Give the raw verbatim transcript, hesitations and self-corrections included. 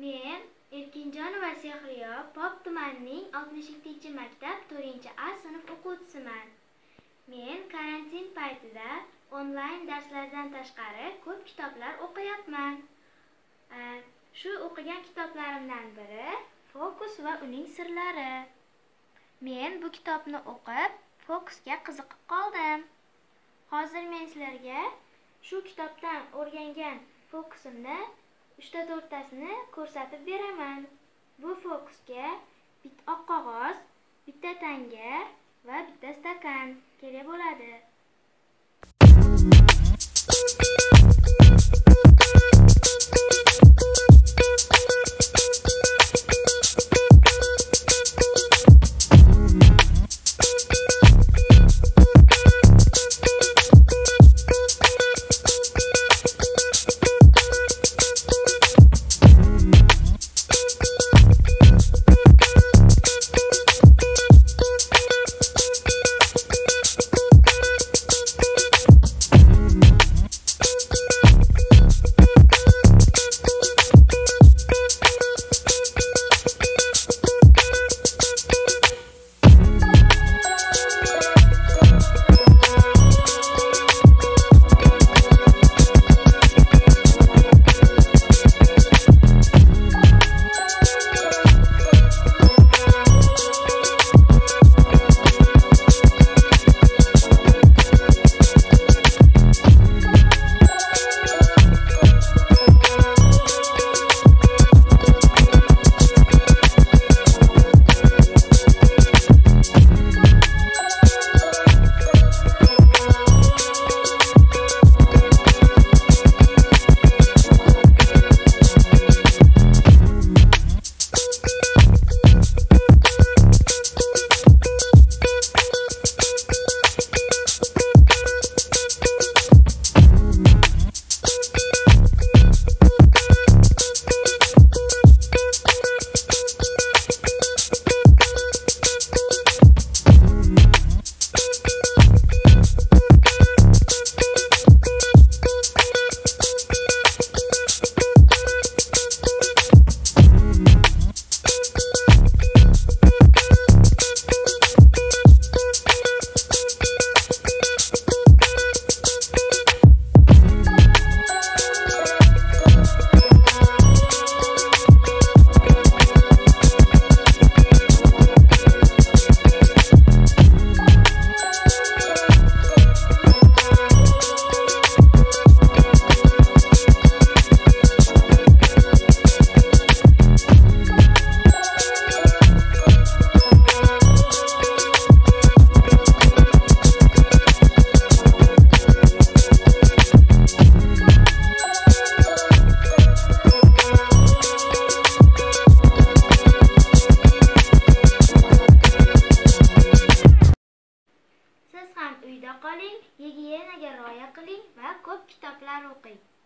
Men Erkinjonova Sehriyo Pop tumanining oltmish ikkinchi maktab to'rtinchi A sinf o'quvchisiman. Men karantin paytida onlayn darslardan tashqari ko'p kitoblar o'qiyapman. Shu o'qigan kitoblarimdan biri Fokus va uning sirlari. Men bu kitobni o'qib, fokusga qiziqib qoldim. Hozir men sizlarga shu kitobdan o'rgangan fokusimni uchta to'rttasini ko'rsatib beraman. Bu fokusga bitta oq qog'oz, bitta tanga va bitta stakan kerak bo'ladi. Siz ham uyda qoling, gigiyenaga rioya qiling va ko'p kitoblar o'qing.